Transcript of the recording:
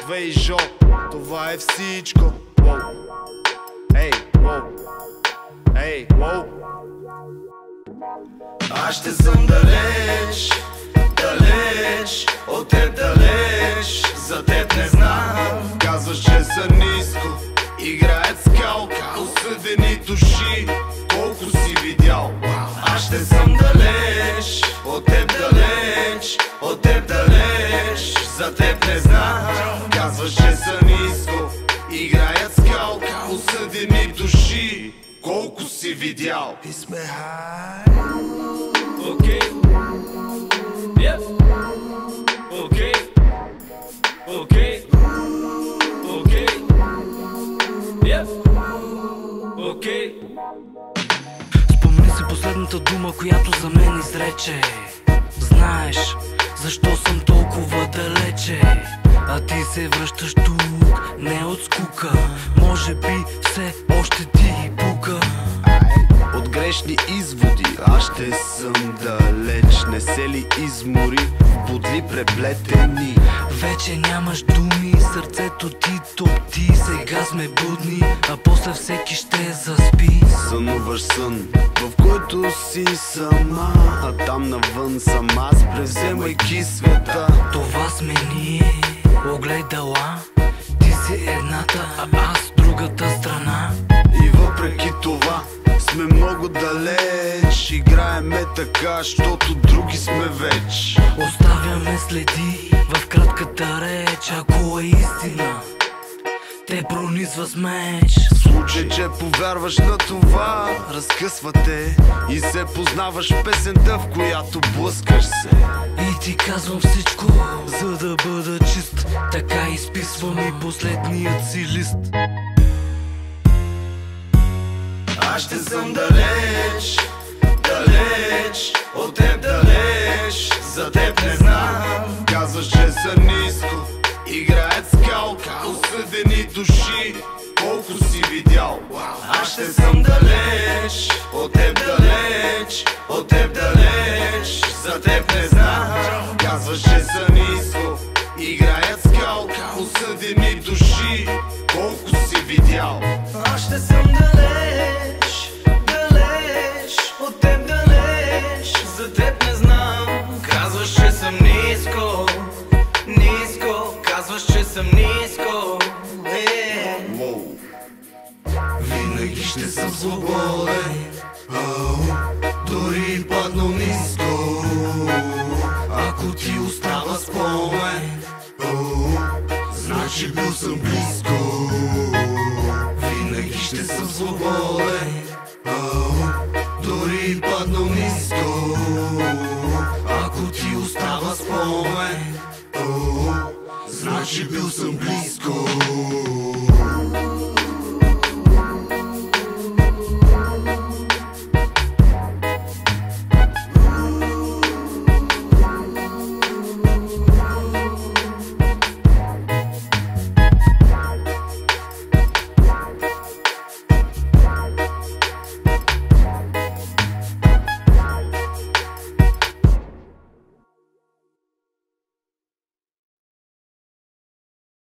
Ботва и жо, това е всичко. Ей, воу. Ей, воу. Аз ще съм далеч, далеч, от теб далеч. За теб не знам. Казваш, че са ниско, играят скалка. Осъдени души, колко си видял. Аз ще съм далеч, от теб далеч, от теб далеч. За теб не знам. Казваш, че са ниско, играят скалка. Осъдени души, колко си видял. И сме хай. Окей. Yep. Окей. Окей. Окей. Yep. Окей. Спомни си последната дума, която за мен изрече. Знаеш защо съм толкова далече, а ти се връщаш тук, не от скука. Може би все още ти пука. От грешни изводи аз ще съм далеч. Не се ли измори в бодли преплетени? Вече нямаш думи, сърцето ти топти. Сега сме будни, а после всеки ще заспи. Сънуваш сън, в който си сама, а там навън съм аз, превземайки света. Това сме ние, огледала. Ти си едната, а аз другата страна. И въпреки това сме много далеч. Играеме така, щото други сме веч. Оставяме следи в кратката реч. Ако е истина, те пронизва с меч. В случай, че повярваш на това, разкъсва те и се познаваш в песента, в която блъскаш се. И ти казвам всичко, за да бъда чист. Така изписвам и последният си лист. Аз ще съм далеч, далеч, от теб далеч. За теб не знам. Казваш, че са ниско, играят скалка. Осъдени души, колко си видял. Аз ще съм далеч, от теб далеч, от теб далеч. За теб не знам. Казваш, че са ниско, играят скалка. Осъдени души, колко си видял. Аз ще съм далеч, далеч, от теб далеч. За теб не знам. Казваш, че съм ниско, ниско. Казваш, че съм ниско. Винаги ще съм свободен, дори паднал ниско. Ако ти остава спомен, значи бил съм близко. Винаги ще съм свободен, дори паднал ниско. Ако ти остава спомен, значи бил съм близко.